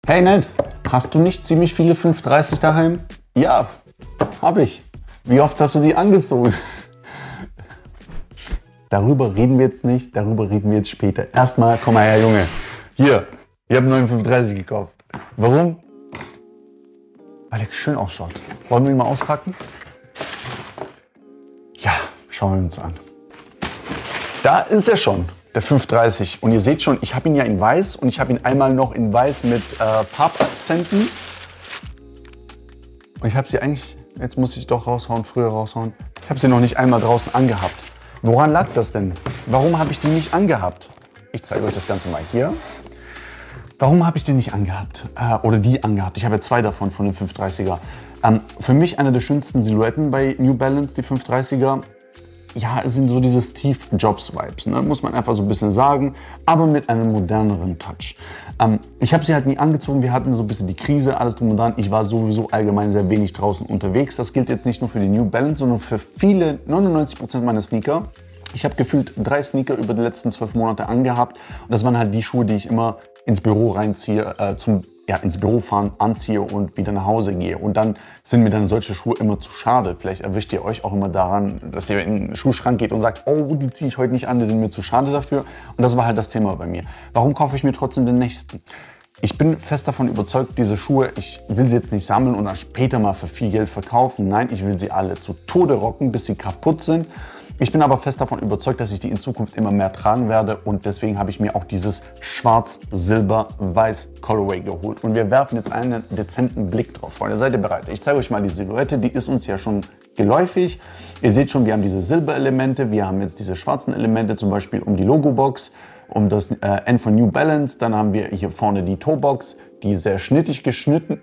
Hey Ned, hast du nicht ziemlich viele 530 daheim? Ja, habe ich. Wie oft hast du die angezogen? Darüber reden wir jetzt nicht, darüber reden wir jetzt später. Erstmal, komm mal her, Junge. Hier, ich habe einen neuen 530 gekauft. Warum? Weil er schön ausschaut. Wollen wir ihn mal auspacken? Ja, schauen wir uns an. Da ist er schon, der 530. Und ihr seht schon, ich habe ihn ja in weiß und ich habe ihn einmal noch in weiß mit Farbakzenten. Und ich habe sie eigentlich, jetzt muss ich doch raushauen, früher raushauen. Ich habe sie noch nicht einmal draußen angehabt. Woran lag das denn? Warum habe ich die nicht angehabt? Ich zeige euch das Ganze mal hier. Warum habe ich den nicht angehabt? Oder die angehabt? Ich habe ja zwei davon von den 530er. Für mich eine der schönsten Silhouetten bei New Balance, die 530er. Ja, es sind so diese Steve Jobs Vibes, ne? Muss man einfach so ein bisschen sagen, aber mit einem moderneren Touch. Ich habe sie halt nie angezogen, wir hatten so ein bisschen die Krise, alles drum und dran. Ich war sowieso allgemein sehr wenig draußen unterwegs. Das gilt jetzt nicht nur für die New Balance, sondern für viele, 99% meiner Sneaker. Ich habe gefühlt 3 Sneaker über die letzten 12 Monate angehabt und das waren halt die Schuhe, die ich immer ins Büro reinziehe, ins Büro fahren, anziehe und wieder nach Hause gehe. Und dann sind mir dann solche Schuhe immer zu schade. Vielleicht erwischt ihr euch auch immer daran, dass ihr in den Schuhschrank geht und sagt, oh, die ziehe ich heute nicht an, die sind mir zu schade dafür. Und das war halt das Thema bei mir. Warum kaufe ich mir trotzdem den nächsten? Ich bin fest davon überzeugt, diese Schuhe, ich will sie jetzt nicht sammeln und dann später mal für viel Geld verkaufen. Nein, ich will sie alle zu Tode rocken, bis sie kaputt sind. Ich bin aber fest davon überzeugt, dass ich die in Zukunft immer mehr tragen werde und deswegen habe ich mir auch dieses Schwarz-Silber-Weiß Colorway geholt. Und wir werfen jetzt einen dezenten Blick drauf, Freunde. Seid ihr bereit? Ich zeige euch mal die Silhouette, die ist uns ja schon geläufig. Ihr seht schon, wir haben diese Silberelemente, wir haben jetzt diese schwarzen Elemente, zum Beispiel um die Logobox, um das N von New Balance. Dann haben wir hier vorne die Toebox, die sehr schnittig geschnitten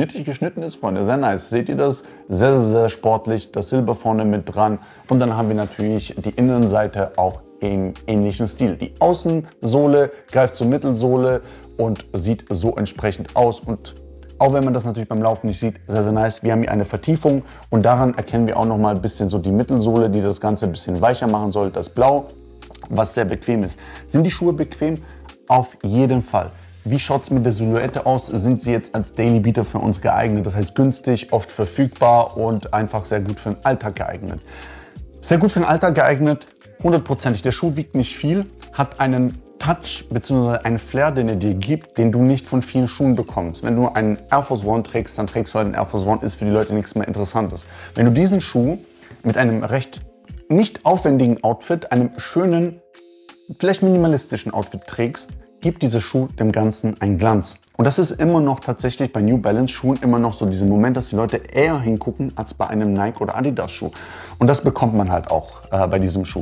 ist, Freunde. Sehr nice. Seht ihr das? Sehr, sehr sportlich. Das Silber vorne mit dran. Und dann haben wir natürlich die Innenseite auch im ähnlichen Stil. Die Außensohle greift zur Mittelsohle und sieht so entsprechend aus. Und auch wenn man das natürlich beim Laufen nicht sieht, sehr, sehr nice. Wir haben hier eine Vertiefung und daran erkennen wir auch noch mal ein bisschen so die Mittelsohle, die das Ganze ein bisschen weicher machen soll. Das Blau, was sehr bequem ist. Sind die Schuhe bequem? Auf jeden Fall. Wie schaut es mit der Silhouette aus? Sind sie jetzt als Daily Beater für uns geeignet? Das heißt günstig, oft verfügbar und einfach sehr gut für den Alltag geeignet. Sehr gut für den Alltag geeignet, 100%. Der Schuh wiegt nicht viel, hat einen Touch bzw. einen Flair, den er dir gibt, den du nicht von vielen Schuhen bekommst. Wenn du einen Air Force One trägst, dann trägst du halt einen Air Force One, ist für die Leute nichts mehr Interessantes. Wenn du diesen Schuh mit einem recht nicht aufwendigen Outfit, einem schönen, vielleicht minimalistischen Outfit trägst, gibt dieser Schuh dem Ganzen einen Glanz. Und das ist immer noch tatsächlich bei New Balance Schuhen immer noch so dieser Moment, dass die Leute eher hingucken als bei einem Nike oder Adidas Schuh. Und das bekommt man halt auch bei diesem Schuh.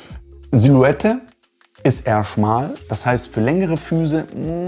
Silhouette ist eher schmal, das heißt für längere Füße,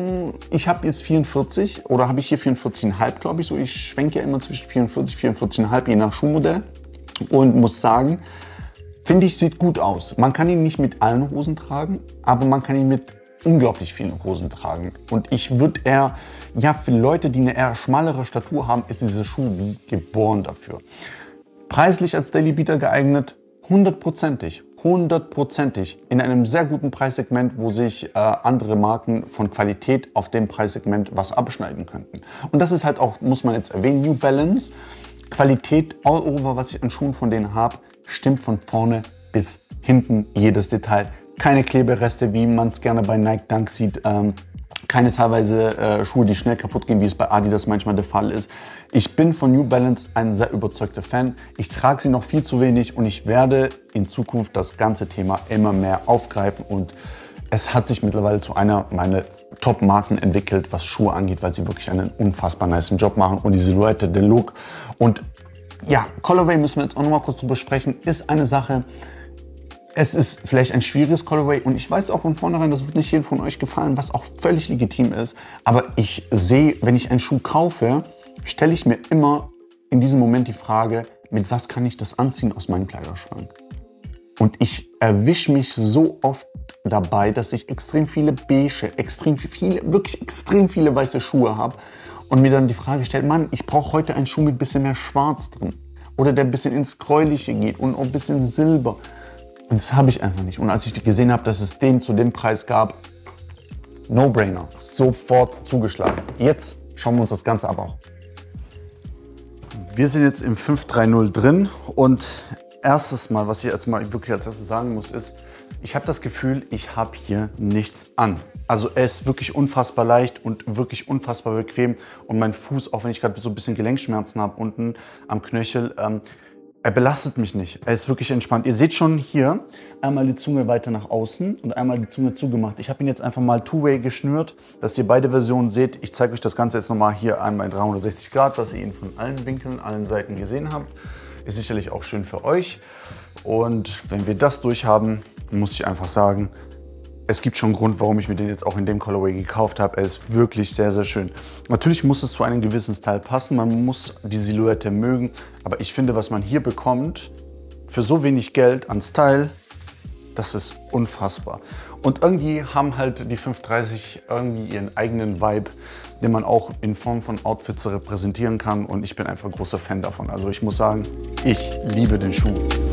ich habe jetzt 44 oder habe ich hier 44,5, glaube ich, so. Ich schwenke ja immer zwischen 44, 44,5 je nach Schuhmodell und muss sagen, finde ich, sieht gut aus. Man kann ihn nicht mit allen Hosen tragen, aber man kann ihn mit unglaublich vielen Hosen tragen. Und ich würde eher, ja, für Leute, die eine eher schmalere Statur haben, ist dieser Schuh wie geboren dafür. Preislich als Daily Beater geeignet, 100%ig. 100%ig. In einem sehr guten Preissegment, wo sich andere Marken von Qualität auf dem Preissegment was abschneiden könnten. Und das ist halt auch, muss man jetzt erwähnen, New Balance. Qualität all over, was ich an Schuhen von denen habe, stimmt von vorne bis hinten jedes Detail. Keine Klebereste, wie man es gerne bei Nike Dunk sieht. Keine teilweise Schuhe, die schnell kaputt gehen, wie es bei Adidas manchmal der Fall ist. Ich bin von New Balance ein sehr überzeugter Fan. Ich trage sie noch viel zu wenig und ich werde in Zukunft das ganze Thema immer mehr aufgreifen. Und es hat sich mittlerweile zu einer meiner Top-Marken entwickelt, was Schuhe angeht, weil sie wirklich einen unfassbar nicen Job machen. Und die Silhouette, der Look und ja, Colorway müssen wir jetzt auch noch mal kurz zu besprechen, ist eine Sache. Es ist vielleicht ein schwieriges Colorway und ich weiß auch von vornherein, das wird nicht jedem von euch gefallen, was auch völlig legitim ist. Aber ich sehe, wenn ich einen Schuh kaufe, stelle ich mir immer in diesem Moment die Frage, mit was kann ich das anziehen aus meinem Kleiderschrank? Und ich erwische mich so oft dabei, dass ich extrem viele beige, wirklich extrem viele weiße Schuhe habe und mir dann die Frage stellt, Mann, ich brauche heute einen Schuh mit ein bisschen mehr Schwarz drin oder der ein bisschen ins Gräuliche geht und auch ein bisschen Silber. Und das habe ich einfach nicht. Und als ich gesehen habe, dass es den zu dem Preis gab, No-Brainer, sofort zugeschlagen. Jetzt Schauen wir uns das Ganze aber auch. Wir sind jetzt im 530 drin und erstes Mal, was ich jetzt mal wirklich als erstes sagen muss, ist, ich habe das Gefühl, ich habe hier nichts an. Also er ist wirklich unfassbar leicht und wirklich unfassbar bequem und mein Fuß, auch wenn ich gerade so ein bisschen Gelenkschmerzen habe unten am Knöchel, er belastet mich nicht. Er ist wirklich entspannt. Ihr seht schon hier einmal die Zunge weiter nach außen und einmal die Zunge zugemacht. Ich habe ihn jetzt einfach mal Two-Way geschnürt, dass ihr beide Versionen seht. Ich zeige euch das Ganze jetzt nochmal hier einmal in 360 Grad, dass ihr ihn von allen Winkeln, allen Seiten gesehen habt. Ist sicherlich auch schön für euch. Und wenn wir das durch haben, muss ich einfach sagen, es gibt schon einen Grund, warum ich mir den jetzt auch in dem Colorway gekauft habe. Er ist wirklich sehr, sehr schön. Natürlich muss es zu einem gewissen Style passen. Man muss die Silhouette mögen. Aber ich finde, was man hier bekommt, für so wenig Geld an Style, das ist unfassbar. Und irgendwie haben halt die 530 irgendwie ihren eigenen Vibe, den man auch in Form von Outfits repräsentieren kann. Und ich bin einfach ein großer Fan davon. Also ich muss sagen, ich liebe den Schuh.